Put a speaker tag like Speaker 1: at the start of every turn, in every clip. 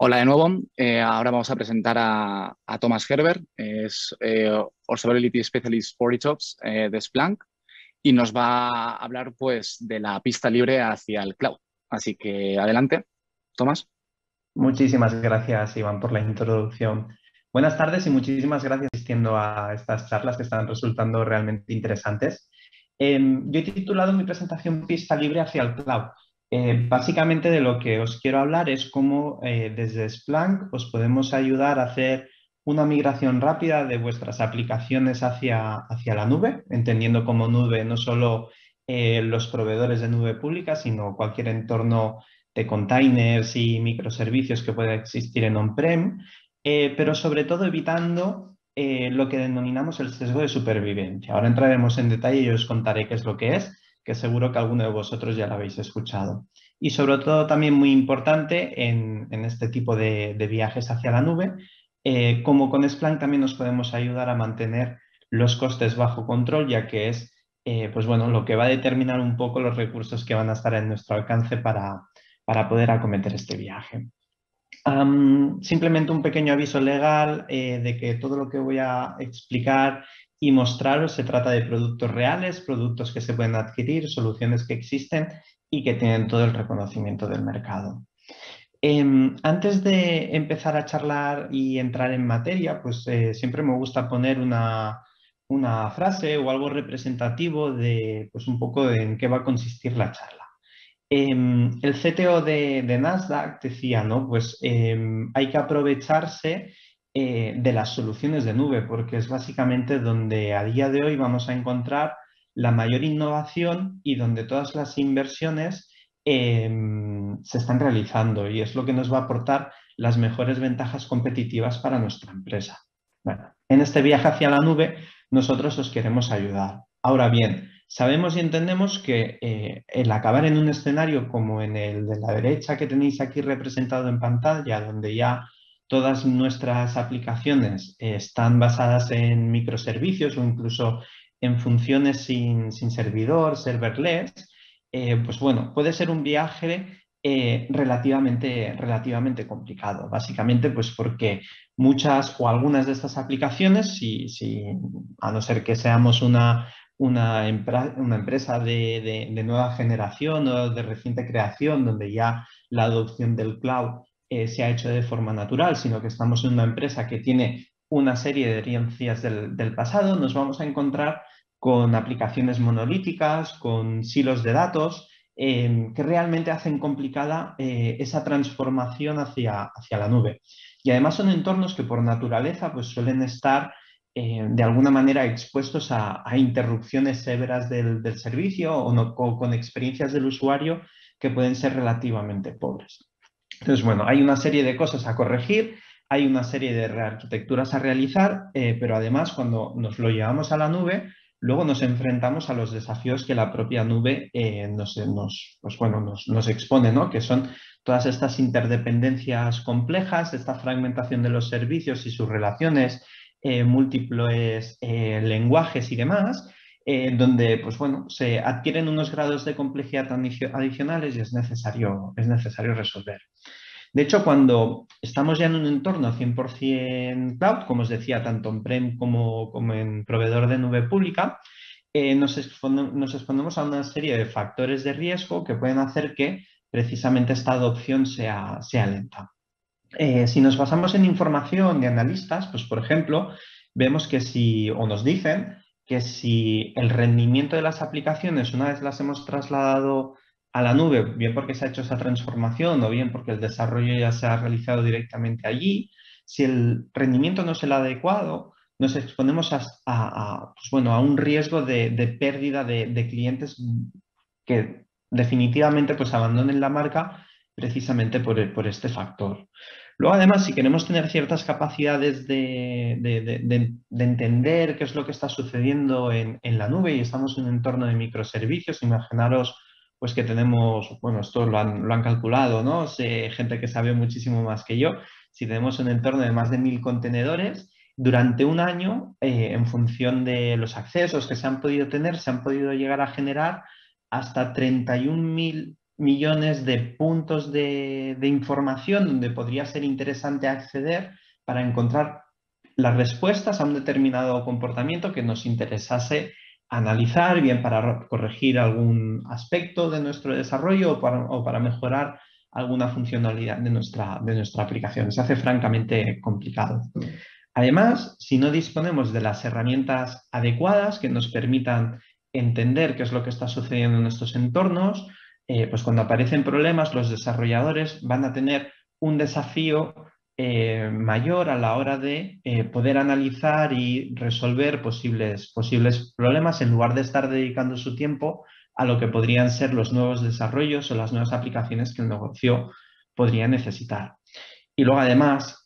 Speaker 1: Hola de nuevo. Ahora vamos a presentar a Thomas Herbert, es Observability Specialist for GitOps de Splunk y nos va a hablar pues de la pista libre hacia el cloud. Así que adelante, Thomas.
Speaker 2: Muchísimas gracias, Iván, por la introducción. Buenas tardes y muchísimas gracias por asistiendo a estas charlas que están resultando realmente interesantes. Yo he titulado mi presentación Pista libre hacia el cloud. Básicamente de lo que os quiero hablar es cómo desde Splunk os podemos ayudar a hacer una migración rápida de vuestras aplicaciones hacia la nube, entendiendo como nube no solo los proveedores de nube pública, sino cualquier entorno de containers y microservicios que pueda existir en on-prem, pero sobre todo evitando lo que denominamos el sesgo de supervivencia. Ahora entraremos en detalle y os contaré qué es lo que seguro que alguno de vosotros ya lo habéis escuchado. Y sobre todo también muy importante en este tipo de viajes hacia la nube, como con Splunk también nos podemos ayudar a mantener los costes bajo control, ya que es pues bueno, lo que va a determinar un poco los recursos que van a estar en nuestro alcance para poder acometer este viaje. Simplemente un pequeño aviso legal de que todo lo que voy a explicar y mostraros se trata de productos reales, productos que se pueden adquirir, soluciones que existen y que tienen todo el reconocimiento del mercado. Antes de empezar a charlar y entrar en materia, pues siempre me gusta poner una frase o algo representativo de pues un poco de en qué va a consistir la charla. El CTO de Nasdaq decía, ¿no? Pues hay que aprovecharse de las soluciones de nube, porque es básicamente donde a día de hoy vamos a encontrar la mayor innovación y donde todas las inversiones se están realizando y es lo que nos va a aportar las mejores ventajas competitivas para nuestra empresa. Bueno, en este viaje hacia la nube nosotros os queremos ayudar. Ahora bien, sabemos y entendemos que el acabar en un escenario como en el de la derecha que tenéis aquí representado en pantalla, donde ya todas nuestras aplicaciones están basadas en microservicios o incluso en funciones sin servidor, serverless, pues bueno, puede ser un viaje relativamente complicado. Básicamente, pues porque muchas o algunas de estas aplicaciones, a no ser que seamos una empresa de nueva generación o de reciente creación, donde ya la adopción del cloud se ha hecho de forma natural, sino que estamos en una empresa que tiene una serie de herencias del pasado, nos vamos a encontrar con aplicaciones monolíticas, con silos de datos, que realmente hacen complicada esa transformación hacia la nube. Y además son entornos que por naturaleza pues, suelen estar de alguna manera expuestos a interrupciones severas del servicio o con experiencias del usuario que pueden ser relativamente pobres. Entonces, bueno, hay una serie de cosas a corregir, hay una serie de rearquitecturas a realizar, pero además cuando nos lo llevamos a la nube, luego nos enfrentamos a los desafíos que la propia nube nos expone, ¿no? Que son todas estas interdependencias complejas, esta fragmentación de los servicios y sus relaciones, múltiples lenguajes y demás, donde pues bueno, se adquieren unos grados de complejidad adicionales y es necesario resolver. De hecho, cuando estamos ya en un entorno 100% cloud, como os decía, tanto on-prem como en proveedor de nube pública, nos exponemos a una serie de factores de riesgo que pueden hacer que precisamente esta adopción sea lenta. Si nos basamos en información de analistas, pues por ejemplo, vemos que o nos dicen que si el rendimiento de las aplicaciones, una vez las hemos trasladado a la nube, bien porque se ha hecho esa transformación o bien porque el desarrollo ya se ha realizado directamente allí, si el rendimiento no es el adecuado, nos exponemos pues bueno, a un riesgo de pérdida de clientes que definitivamente pues abandonen la marca precisamente por este factor. Luego, además, si queremos tener ciertas capacidades de entender qué es lo que está sucediendo en la nube y estamos en un entorno de microservicios, imaginaros pues que tenemos, bueno, esto lo han calculado, ¿no? Gente que sabe muchísimo más que yo. Si tenemos un entorno de más de 1000 contenedores, durante un año, en función de los accesos que se han podido tener, se han podido llegar a generar hasta 31.000 millones de puntos de información donde podría ser interesante acceder para encontrar las respuestas a un determinado comportamiento que nos interesase analizar, bien para corregir algún aspecto de nuestro desarrollo o para mejorar alguna funcionalidad de nuestra aplicación. Se hace francamente complicado. Además, si no disponemos de las herramientas adecuadas que nos permitan entender qué es lo que está sucediendo en nuestros entornos, pues cuando aparecen problemas, los desarrolladores van a tener un desafío mayor a la hora de poder analizar y resolver posibles problemas en lugar de estar dedicando su tiempo a lo que podrían ser los nuevos desarrollos o las nuevas aplicaciones que el negocio podría necesitar. Y luego además,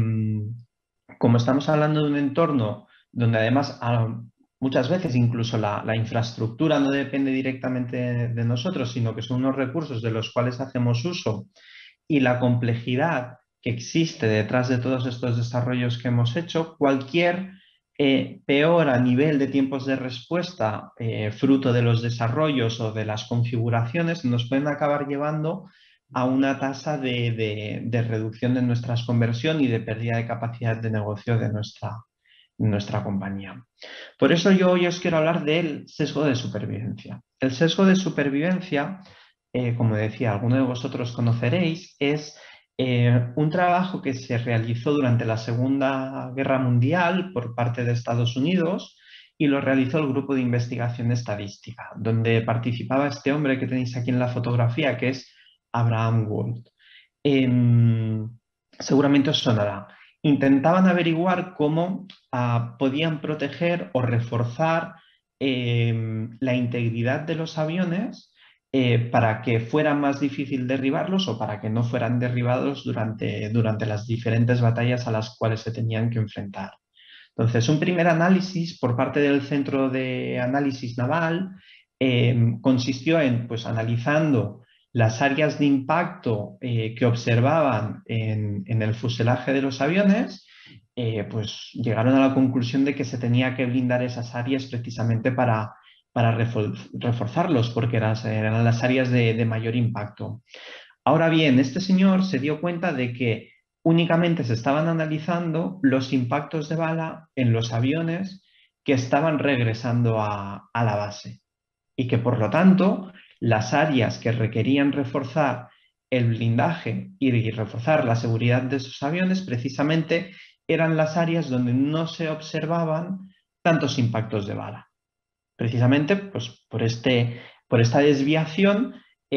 Speaker 2: como estamos hablando de un entorno donde además muchas veces incluso la infraestructura no depende directamente de nosotros, sino que son unos recursos de los cuales hacemos uso, y la complejidad que existe detrás de todos estos desarrollos que hemos hecho, cualquier peor a nivel de tiempos de respuesta, fruto de los desarrollos o de las configuraciones, nos pueden acabar llevando a una tasa de reducción de nuestras conversión y de pérdida de capacidad de negocio de nuestra compañía. Por eso yo hoy os quiero hablar del sesgo de supervivencia. El sesgo de supervivencia, como decía, alguno de vosotros conoceréis, es un trabajo que se realizó durante la Segunda Guerra Mundial por parte de Estados Unidos y lo realizó el Grupo de Investigación Estadística, donde participaba este hombre que tenéis aquí en la fotografía, que es Abraham Wald. Seguramente os sonará. Intentaban averiguar cómo podían proteger o reforzar la integridad de los aviones para que fuera más difícil derribarlos o para que no fueran derribados durante las diferentes batallas a las cuales se tenían que enfrentar. Entonces, un primer análisis por parte del Centro de Análisis Naval consistió en, pues, analizando las áreas de impacto que observaban en el fuselaje de los aviones, pues llegaron a la conclusión de que se tenía que blindar esas áreas precisamente para reforzarlos, porque eran las áreas de mayor impacto. Ahora bien, este señor se dio cuenta de que únicamente se estaban analizando los impactos de bala en los aviones que estaban regresando a la base y que por lo tanto las áreas que requerían reforzar el blindaje y reforzar la seguridad de esos aviones precisamente eran las áreas donde no se observaban tantos impactos de bala. Precisamente pues, por esta desviación,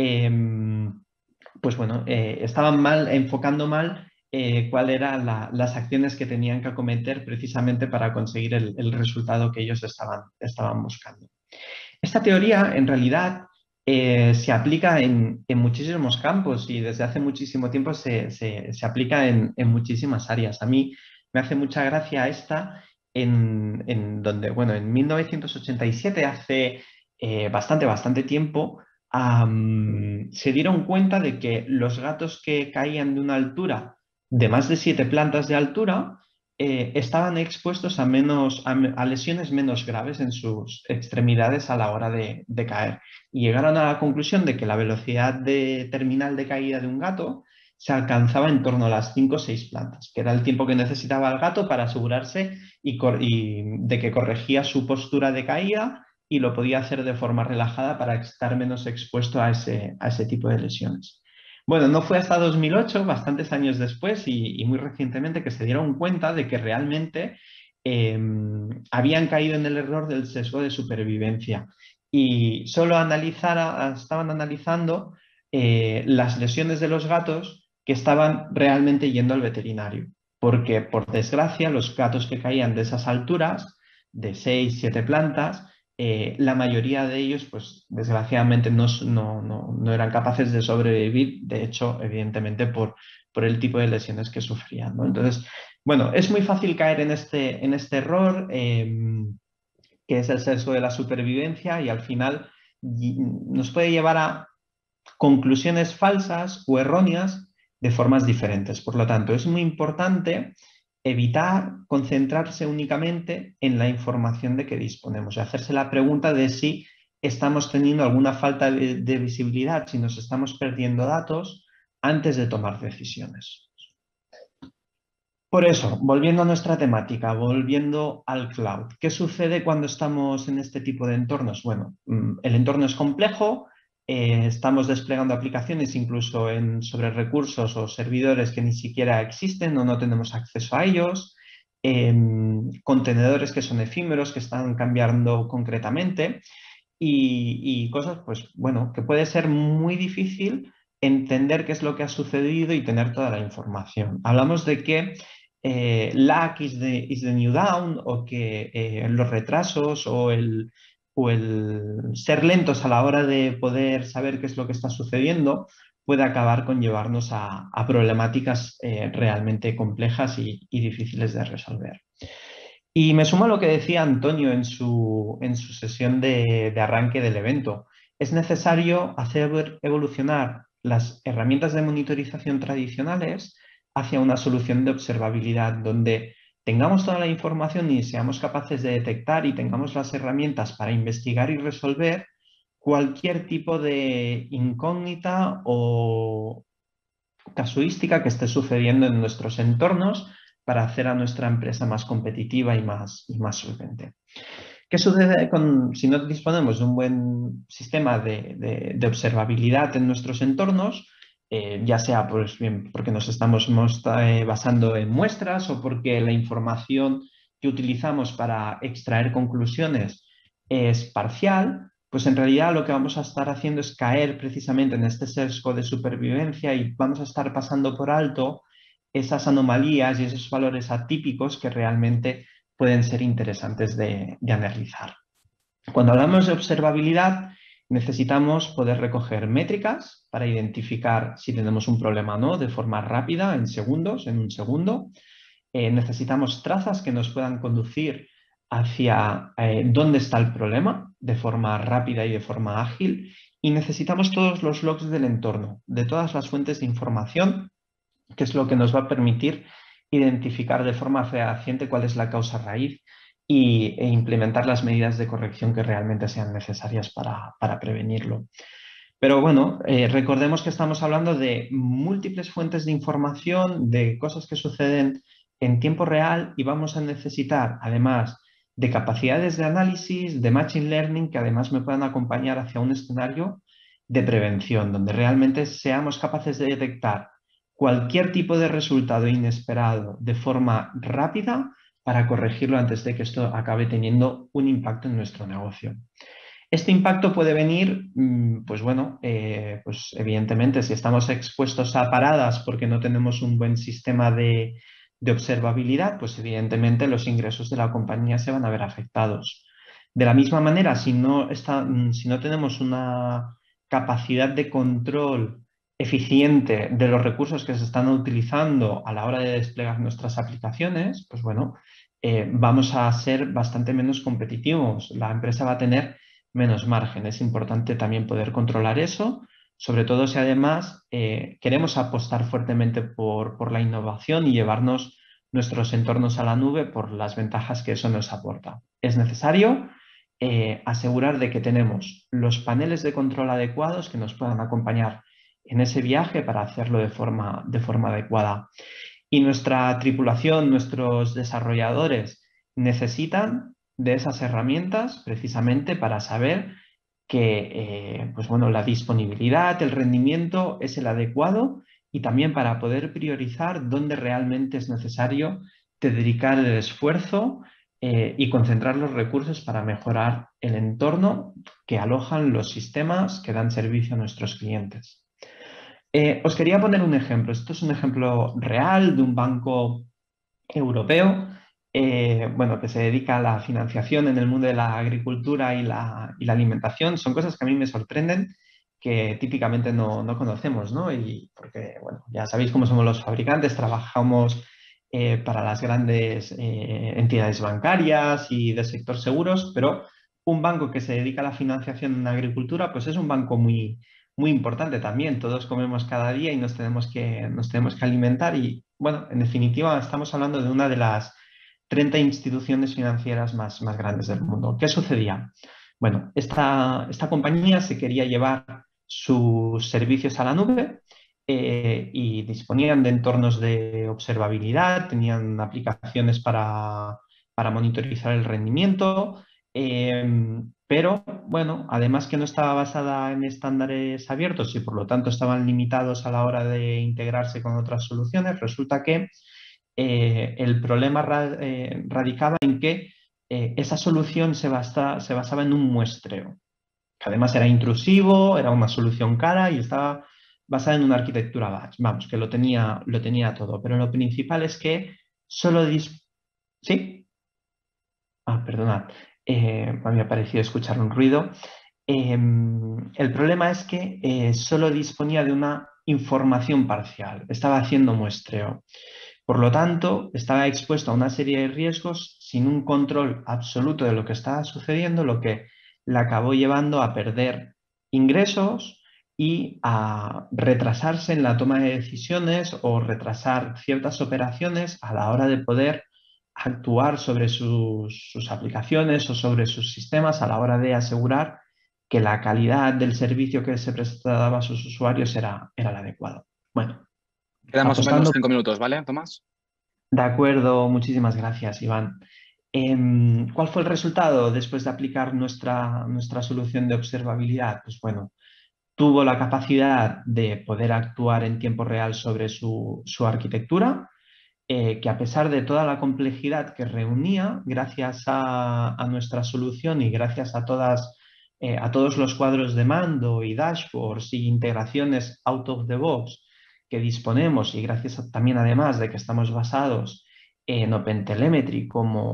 Speaker 2: pues bueno, estaban enfocando mal cuáles eran las acciones que tenían que acometer precisamente para conseguir el resultado que ellos estaban buscando. Esta teoría, en realidad, se aplica en muchísimos campos y desde hace muchísimo tiempo se aplica en muchísimas áreas. A mí me hace mucha gracia esta en donde, bueno, en 1987, hace bastante tiempo, se dieron cuenta de que los gatos que caían de una altura de más de 7 plantas de altura estaban expuestos a lesiones menos graves en sus extremidades a la hora de caer. Y llegaron a la conclusión de que la velocidad terminal de caída de un gato se alcanzaba en torno a las 5 o 6 plantas, que era el tiempo que necesitaba el gato para asegurarse de que corregía su postura de caída y lo podía hacer de forma relajada para estar menos expuesto a ese tipo de lesiones. Bueno, no fue hasta 2008, bastantes años después y muy recientemente, que se dieron cuenta de que realmente habían caído en el error del sesgo de supervivencia y solo estaban analizando las lesiones de los gatos que estaban realmente yendo al veterinario, porque por desgracia los gatos que caían de esas alturas, de 6, 7 plantas, la mayoría de ellos, pues desgraciadamente no eran capaces de sobrevivir, de hecho, evidentemente por el tipo de lesiones que sufrían, ¿no? Entonces, bueno, es muy fácil caer en este error, que es el sesgo de la supervivencia, y al final nos puede llevar a conclusiones falsas o erróneas de formas diferentes. Por lo tanto, es muy importante evitar concentrarse únicamente en la información de que disponemos y hacerse la pregunta de si estamos teniendo alguna falta de visibilidad, si nos estamos perdiendo datos antes de tomar decisiones. Por eso, volviendo a nuestra temática, volviendo al cloud, ¿qué sucede cuando estamos en este tipo de entornos? Bueno, el entorno es complejo, estamos desplegando aplicaciones incluso sobre recursos o servidores que ni siquiera existen o no tenemos acceso a ellos, contenedores que son efímeros, que están cambiando concretamente y cosas, pues bueno, que puede ser muy difícil entender qué es lo que ha sucedido y tener toda la información. Hablamos de que lack is the new down o que los retrasos o el ser lentos a la hora de poder saber qué es lo que está sucediendo puede acabar con llevarnos a problemáticas realmente complejas y difíciles de resolver. Y me sumo a lo que decía Antonio en su sesión de arranque del evento. Es necesario hacer evolucionar las herramientas de monitorización tradicionales hacia una solución de observabilidad donde tengamos toda la información y seamos capaces de detectar y tengamos las herramientas para investigar y resolver cualquier tipo de incógnita o casuística que esté sucediendo en nuestros entornos para hacer a nuestra empresa más competitiva y más solvente. ¿Qué sucede si no disponemos de un buen sistema de observabilidad en nuestros entornos? Ya sea pues, bien, porque nos estamos basando en muestras o porque la información que utilizamos para extraer conclusiones es parcial, pues en realidad lo que vamos a estar haciendo es caer precisamente en este sesgo de supervivencia y vamos a estar pasando por alto esas anomalías y esos valores atípicos que realmente pueden ser interesantes de analizar. Cuando hablamos de observabilidad, necesitamos poder recoger métricas para identificar si tenemos un problema o no de forma rápida, en segundos, en un segundo. Necesitamos trazas que nos puedan conducir hacia dónde está el problema de forma rápida y de forma ágil. Y necesitamos todos los logs del entorno, de todas las fuentes de información, que es lo que nos va a permitir identificar de forma fehaciente cuál es la causa raíz e implementar las medidas de corrección que realmente sean necesarias para prevenirlo. Pero bueno, recordemos que estamos hablando de múltiples fuentes de información, de cosas que suceden en tiempo real y vamos a necesitar, además de capacidades de análisis, de machine learning, que además me puedan acompañar hacia un escenario de prevención, donde realmente seamos capaces de detectar cualquier tipo de resultado inesperado de forma rápida para corregirlo antes de que esto acabe teniendo un impacto en nuestro negocio. Este impacto puede venir, pues bueno, pues evidentemente si estamos expuestos a paradas porque no tenemos un buen sistema de observabilidad, pues evidentemente los ingresos de la compañía se van a ver afectados. De la misma manera, si no tenemos una capacidad de control eficiente de los recursos que se están utilizando a la hora de desplegar nuestras aplicaciones, pues bueno, vamos a ser bastante menos competitivos. La empresa va a tener menos margen. Es importante también poder controlar eso, sobre todo si además queremos apostar fuertemente por la innovación y llevarnos nuestros entornos a la nube por las ventajas que eso nos aporta. Es necesario asegurar de que tenemos los paneles de control adecuados que nos puedan acompañar en ese viaje para hacerlo de forma adecuada. Y nuestra tripulación, nuestros desarrolladores necesitan de esas herramientas precisamente para saber que pues bueno, la disponibilidad, el rendimiento es el adecuado y también para poder priorizar dónde realmente es necesario dedicar el esfuerzo y concentrar los recursos para mejorar el entorno que alojan los sistemas que dan servicio a nuestros clientes. Os quería poner un ejemplo. Esto es un ejemplo real de un banco europeo bueno, que se dedica a la financiación en el mundo de la agricultura y la alimentación. Son cosas que a mí me sorprenden, que típicamente no conocemos, ¿no? Y porque, bueno, ya sabéis cómo somos los fabricantes, trabajamos para las grandes entidades bancarias y del sector seguros, pero un banco que se dedica a la financiación en agricultura, pues es un banco muy importante también. Todos comemos cada día y nos tenemos que alimentar y, bueno, en definitiva, estamos hablando de una de las 30 instituciones financieras más grandes del mundo. ¿Qué sucedía? Bueno, esta compañía se quería llevar sus servicios a la nube y disponían de entornos de observabilidad, tenían aplicaciones para monitorizar el rendimiento, pero bueno, además que no estaba basada en estándares abiertos y por lo tanto estaban limitados a la hora de integrarse con otras soluciones, resulta que el problema radicaba en que esa solución se basaba en un muestreo, que además era intrusivo, era una solución cara y estaba basada en una arquitectura batch. Vamos, que lo tenía todo. Pero lo principal es que solo ¿Sí? Ah, perdonad. Me había parecido escuchar un ruido. El problema es que solo disponía de una información parcial. Estaba haciendo muestreo. Por lo tanto, estaba expuesto a una serie de riesgos sin un control absoluto de lo que estaba sucediendo, lo que le acabó llevando a perder ingresos y a retrasarse en la toma de decisiones o retrasar ciertas operaciones a la hora de poder actuar sobre sus aplicaciones o sobre sus sistemas a la hora de asegurar que la calidad del servicio que se prestaba a sus usuarios era el adecuado. Bueno,
Speaker 1: Quedan más o menos
Speaker 2: apostando.
Speaker 1: 5 minutos, ¿vale, Tomás?
Speaker 2: De acuerdo, muchísimas gracias, Iván. ¿Cuál fue el resultado después de aplicar nuestra solución de observabilidad? Pues bueno, tuvo la capacidad de poder actuar en tiempo real sobre su arquitectura, que a pesar de toda la complejidad que reunía, gracias a nuestra solución y gracias a todos los cuadros de mando y dashboards y integraciones out of the box que disponemos y gracias también además de que estamos basados en OpenTelemetry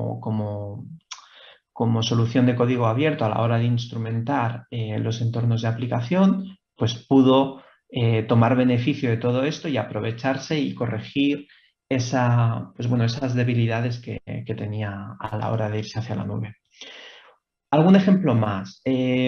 Speaker 2: como solución de código abierto a la hora de instrumentar los entornos de aplicación, pues pudo tomar beneficio de todo esto y aprovecharse y corregir esas debilidades que tenía a la hora de irse hacia la nube. ¿Algún ejemplo más?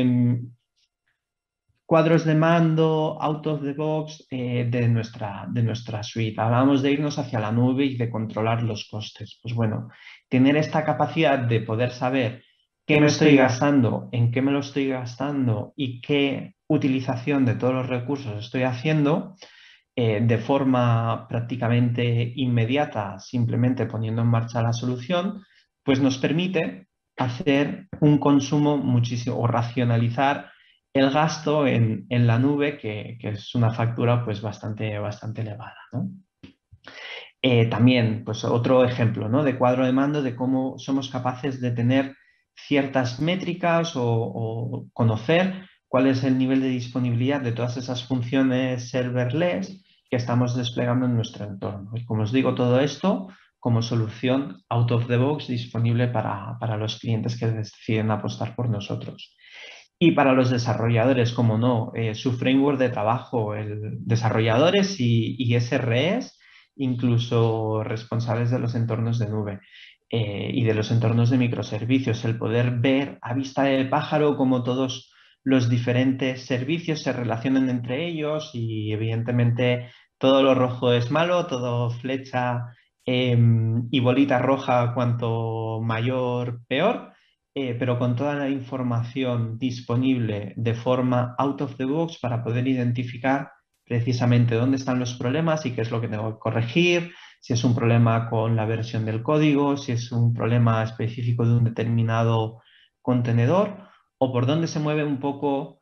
Speaker 2: Cuadros de mando, out of the box de nuestra suite. Hablábamos de irnos hacia la nube y de controlar los costes. Pues bueno, tener esta capacidad de poder saber qué me estoy gastando, en qué me lo estoy gastando y qué utilización de todos los recursos estoy haciendo de forma prácticamente inmediata, simplemente poniendo en marcha la solución, pues nos permite hacer un consumo muchísimo o racionalizar el gasto en la nube, que es una factura pues bastante elevada, ¿no? También, pues otro ejemplo, ¿no?, de cuadro de mando de cómo somos capaces de tener ciertas métricas o conocer cuál es el nivel de disponibilidad de todas esas funciones serverless que estamos desplegando en nuestro entorno. Y como os digo, todo esto como solución out of the box disponible para los clientes que deciden apostar por nosotros. Y para los desarrolladores, como no, su framework de trabajo, desarrolladores y SREs, incluso responsables de los entornos de nube y de los entornos de microservicios, el poder ver a vista de pájaro cómo todos los diferentes servicios se relacionan entre ellos y evidentemente todo lo rojo es malo, todo flecha y bolita roja cuanto mayor, peor. Pero con toda la información disponible de forma out of the box para poder identificar precisamente dónde están los problemas y qué es lo que tengo que corregir, si es un problema con la versión del código, si es un problema específico de un determinado contenedor o por dónde se mueve un poco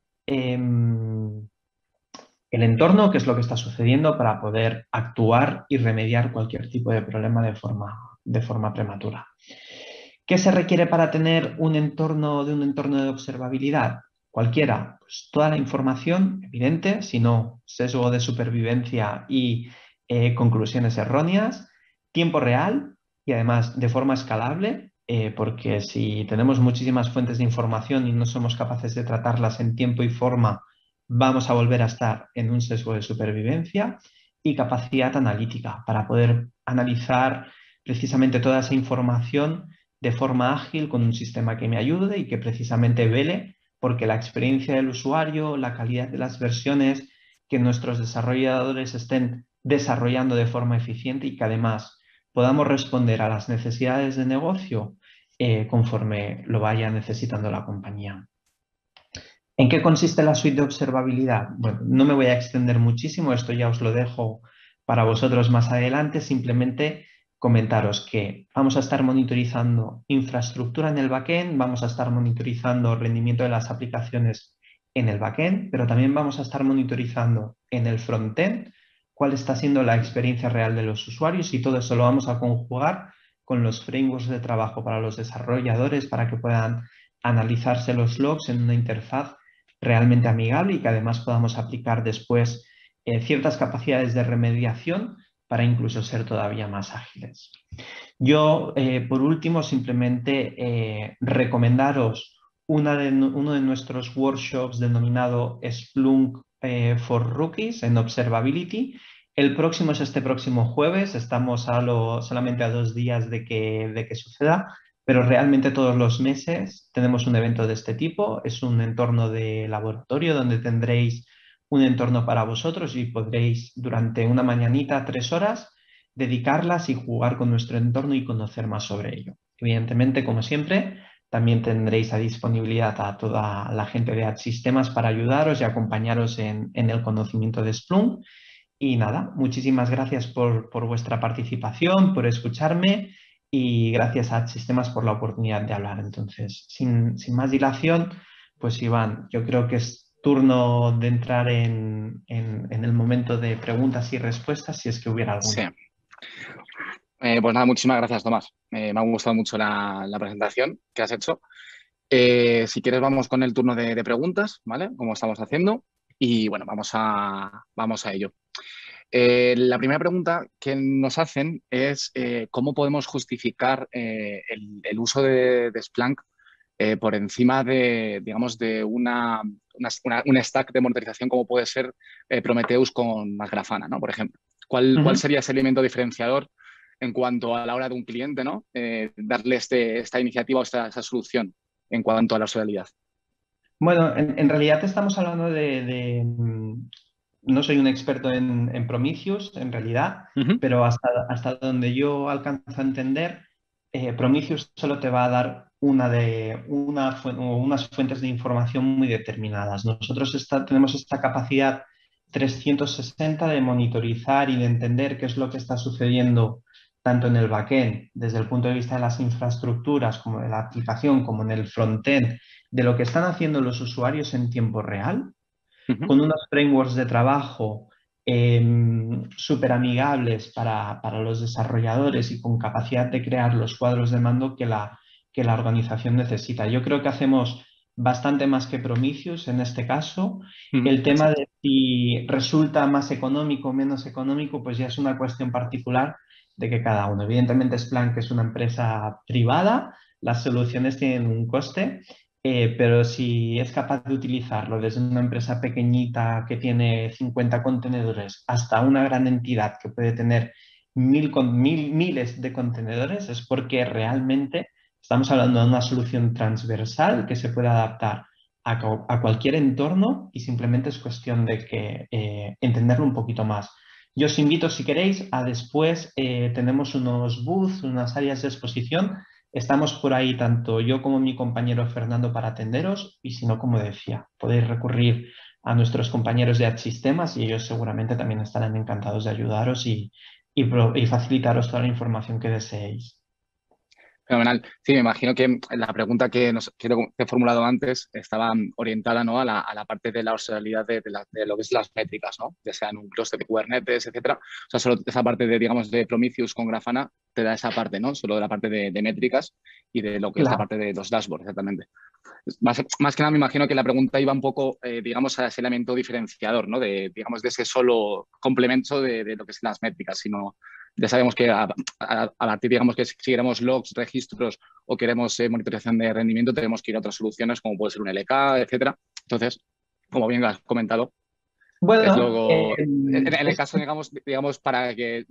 Speaker 2: el entorno, qué es lo que está sucediendo para poder actuar y remediar cualquier tipo de problema de forma prematura. ¿Qué se requiere para tener un entorno de observabilidad? Cualquiera, pues toda la información evidente, si no sesgo de supervivencia y conclusiones erróneas, tiempo real y además de forma escalable, porque si tenemos muchísimas fuentes de información y no somos capaces de tratarlas en tiempo y forma, vamos a volver a estar en un sesgo de supervivencia, y capacidad analítica para poder analizar precisamente toda esa información de forma ágil con un sistema que me ayude y que precisamente vele porque la experiencia del usuario, la calidad de las versiones, que nuestros desarrolladores estén desarrollando de forma eficiente y que además podamos responder a las necesidades de negocio conforme lo vaya necesitando la compañía. ¿En qué consiste la suite de observabilidad? Bueno, no me voy a extender muchísimo, esto ya os lo dejo para vosotros más adelante, simplemente comentaros que vamos a estar monitorizando infraestructura en el backend, vamos a estar monitorizando rendimiento de las aplicaciones en el backend, pero también vamos a estar monitorizando en el frontend cuál está siendo la experiencia real de los usuarios y todo eso lo vamos a conjugar con los frameworks de trabajo para los desarrolladores para que puedan analizarse los logs en una interfaz realmente amigable y que además podamos aplicar después ciertas capacidades de remediación para incluso ser todavía más ágiles. Yo, por último, simplemente recomendaros uno de nuestros workshops denominado Splunk for Rookies en Observability. El próximo es este próximo jueves, estamos solamente a 2 días de que suceda, pero realmente todos los meses tenemos un evento de este tipo. Es un entorno de laboratorio donde tendréis un entorno para vosotros y podréis durante una mañanita, 3 horas, dedicarlas y jugar con nuestro entorno y conocer más sobre ello. Evidentemente, como siempre, también tendréis a disponibilidad a toda la gente de Sistemas para ayudaros y acompañaros en el conocimiento de Splunk. Y nada, muchísimas gracias por vuestra participación, por escucharme y gracias a Sistemas por la oportunidad de hablar. Entonces, sin más dilación, pues Iván, yo creo que es turno de entrar en el momento de preguntas y respuestas, si es que hubiera
Speaker 1: Sí.
Speaker 2: alguna.
Speaker 1: Pues nada, muchísimas gracias, Tomás. Me ha gustado mucho la presentación que has hecho. Si quieres, vamos con el turno de preguntas, ¿vale? Como estamos haciendo. Y bueno, vamos a ello. La primera pregunta que nos hacen es ¿cómo podemos justificar el uso de Splunk por encima de, digamos, de un stack de monitorización como puede ser Prometheus con más Grafana, ¿no? Por ejemplo. ¿Cuál sería ese elemento diferenciador en cuanto a la hora de un cliente, ¿no? Darle esta iniciativa o esa solución en cuanto a la usabilidad?
Speaker 2: Bueno, en realidad estamos hablando no soy un experto en Prometheus, en realidad,
Speaker 1: Ujú.
Speaker 2: pero hasta donde yo alcanzo a entender, Prometheus solo te va a dar unas fuentes de información muy determinadas. Nosotros tenemos esta capacidad 360 de monitorizar y de entender qué es lo que está sucediendo tanto en el backend, desde el punto de vista de las infraestructuras, como de la aplicación, como en el frontend, de lo que están haciendo los usuarios en tiempo real,
Speaker 1: Ujú.
Speaker 2: con unos frameworks de trabajo súper amigables para los desarrolladores y con capacidad de crear los cuadros de mando que la organización necesita. Yo creo que hacemos bastante más que Prometheus en este caso.
Speaker 1: Ujú.
Speaker 2: El tema de si resulta más económico o menos económico, pues ya es una cuestión particular de que cada uno. Evidentemente, Splunk es una empresa privada, las soluciones tienen un coste, pero si es capaz de utilizarlo desde una empresa pequeñita que tiene 50 contenedores hasta una gran entidad que puede tener miles de contenedores, es porque realmente estamos hablando de una solución transversal que se puede adaptar a cualquier entorno y simplemente es cuestión de que entenderlo un poquito más. Yo os invito, si queréis, a después tenemos unos booths, unas áreas de exposición. Estamos por ahí tanto yo como mi compañero Fernando para atenderos y si no, como decía, podéis recurrir a nuestros compañeros de Sistemas y ellos seguramente también estarán encantados de ayudaros y facilitaros toda la información que deseéis.
Speaker 1: Fenomenal. Sí, me imagino que la pregunta que he formulado antes estaba orientada, ¿no? a la parte de la usabilidad de lo que es las métricas, ¿no? Ya sea en un clúster de Kubernetes, etcétera. O sea, solo esa parte de, digamos, de Prometheus con Grafana te da esa parte, ¿no? Solo de la parte de métricas y de lo que es la
Speaker 2: Claro.
Speaker 1: parte de los dashboards, exactamente. Más que nada me imagino que la pregunta iba un poco, digamos, a ese elemento diferenciador, ¿no? Digamos, de ese solo complemento de lo que son las métricas, sino ya sabemos que a partir, digamos, que si queremos logs, registros o queremos monitorización de rendimiento, tenemos que ir a otras soluciones como puede ser un LK, etcétera. Entonces, como bien has comentado, es
Speaker 2: Bueno,
Speaker 1: luego, en el caso, digamos, para que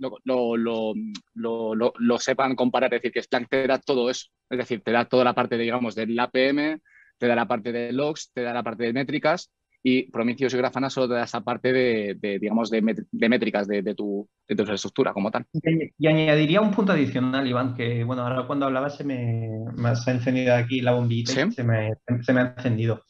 Speaker 1: lo sepan comparar, es decir, que Splunk te da todo eso, es decir, te da toda la parte, digamos, del APM, te da la parte de logs, te da la parte de métricas y Prometheus y Grafana solo te da esa parte digamos, de métricas de tu infraestructura como tal.
Speaker 2: y añadiría un punto adicional, Iván, que bueno, ahora cuando hablaba me ha encendido aquí la bombillita
Speaker 1: Sí.
Speaker 2: y se me ha encendido.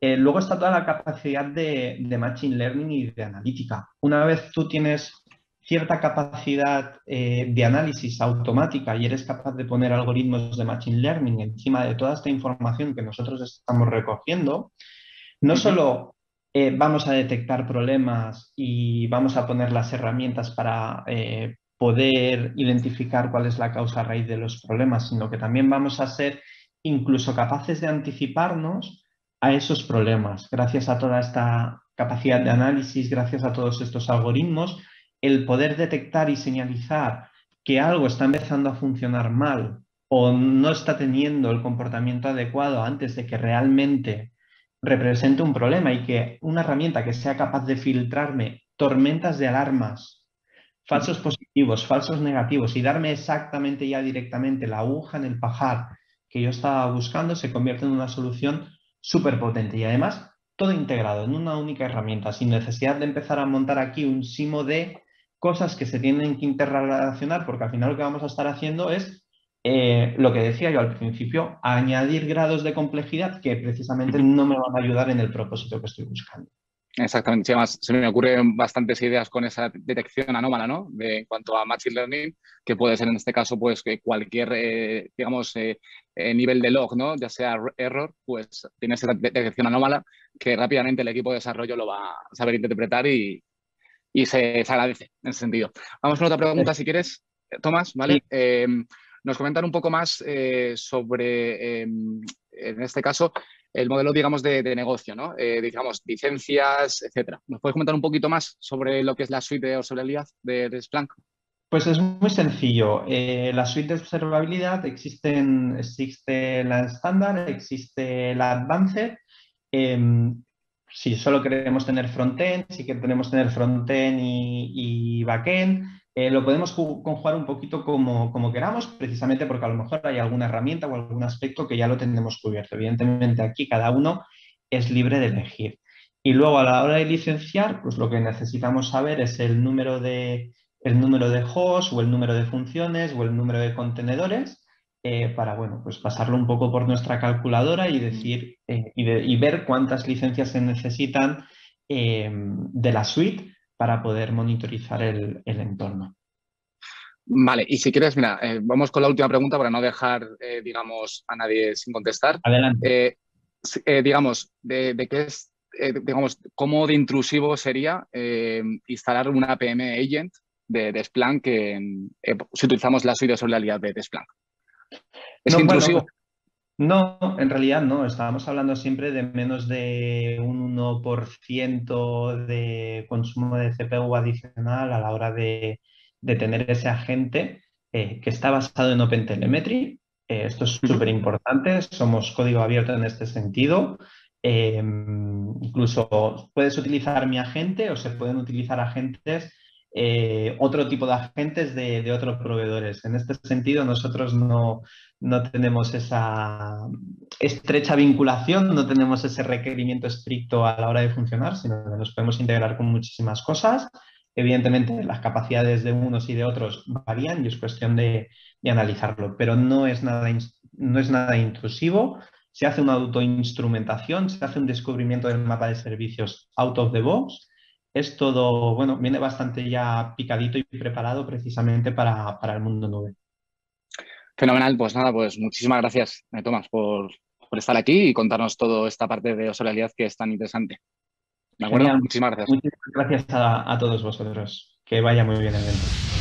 Speaker 2: Luego está toda la capacidad de Machine Learning y de analítica. Una vez tú tienes cierta capacidad de análisis automática y eres capaz de poner algoritmos de Machine Learning encima de toda esta información que nosotros estamos recogiendo, no solo vamos a detectar problemas y vamos a poner las herramientas para poder identificar cuál es la causa raíz de los problemas, sino que también vamos a ser incluso capaces de anticiparnos a esos problemas. Gracias a toda esta capacidad de análisis, gracias a todos estos algoritmos, el poder detectar y señalizar que algo está empezando a funcionar mal o no está teniendo el comportamiento adecuado antes de que realmente represente un problema, y que una herramienta que sea capaz de filtrarme tormentas de alarmas, falsos positivos, falsos negativos, y darme exactamente ya directamente la aguja en el pajar que yo estaba buscando, se convierte en una solución súper potente, y además todo integrado en una única herramienta, sin necesidad de empezar a montar aquí un simo de cosas que se tienen que interrelacionar, porque al final lo que vamos a estar haciendo es lo que decía yo al principio, añadir grados de complejidad que precisamente no me van a ayudar en el propósito que estoy buscando.
Speaker 1: Exactamente, sí, además se me ocurren bastantes ideas con esa detección anómala, ¿no? En cuanto a Machine Learning, que puede ser en este caso, pues, que cualquier, digamos, nivel de log, ¿no? Ya sea error, pues tiene esa detección anómala que rápidamente el equipo de desarrollo lo va a saber interpretar y se agradece en ese sentido. Vamos con otra pregunta, si quieres, Tomás, ¿vale?
Speaker 2: Sí.
Speaker 1: Nos comentan un poco más sobre, en este caso, el modelo, digamos, de negocio, ¿no? Digamos, licencias, etcétera. ¿Nos puedes comentar un poquito más sobre lo que es la suite de observabilidad de Splunk?
Speaker 2: Pues es muy sencillo. La suite de observabilidad existe la estándar, existe la advanced. Si solo queremos tener frontend, si queremos tener frontend y backend, lo podemos conjugar un poquito como queramos, precisamente porque a lo mejor hay alguna herramienta o algún aspecto que ya lo tenemos cubierto. Evidentemente aquí cada uno es libre de elegir. Y luego a la hora de licenciar, pues lo que necesitamos saber es el número de hosts o el número de funciones o el número de contenedores, para, bueno, pues pasarlo un poco por nuestra calculadora y decir y ver cuántas licencias se necesitan de la suite para poder monitorizar el entorno.
Speaker 1: Vale, y si quieres, mira, vamos con la última pregunta para no dejar, digamos, a nadie sin contestar.
Speaker 2: Adelante.
Speaker 1: Digamos, de qué es, digamos, cómo de intrusivo sería instalar una APM agent de Splunk si utilizamos la suite de observabilidad de Splunk. ¿Es
Speaker 2: No, bueno,
Speaker 1: intrusivo?
Speaker 2: no, en realidad no. Estábamos hablando siempre de menos de un 1% de consumo de CPU adicional a la hora de tener ese agente que está basado en OpenTelemetry. Esto es súper importante. Somos código abierto en este sentido. Incluso puedes utilizar mi agente o se pueden utilizar agentes, otro tipo de agentes de otros proveedores. En este sentido, nosotros no tenemos esa estrecha vinculación, no tenemos ese requerimiento estricto a la hora de funcionar, sino que nos podemos integrar con muchísimas cosas. Evidentemente, las capacidades de unos y de otros varían y es cuestión de analizarlo, pero no es nada intrusivo. Se hace una autoinstrumentación, se hace un descubrimiento del mapa de servicios out of the box. Es todo, bueno, viene bastante ya picadito y preparado precisamente para el mundo nube.
Speaker 1: Fenomenal, pues nada, pues muchísimas gracias, Tomás, por estar aquí y contarnos toda esta parte de observabilidad que es tan interesante. ¿De acuerdo?
Speaker 2: Genial.
Speaker 1: Muchísimas gracias.
Speaker 2: Muchísimas gracias a todos vosotros. Que vaya muy bien el evento.